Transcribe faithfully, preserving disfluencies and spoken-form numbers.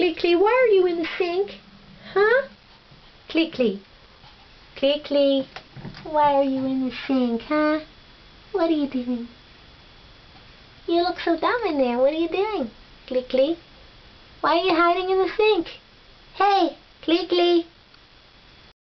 Cleo, Cleo, why are you in the sink? Huh? Cleo, Cleo. Cleo, Cleo, why are you in the sink, huh? What are you doing? You look so dumb in there. What are you doing? Cleo, Cleo, why are you hiding in the sink? Hey, Cleo, Cleo.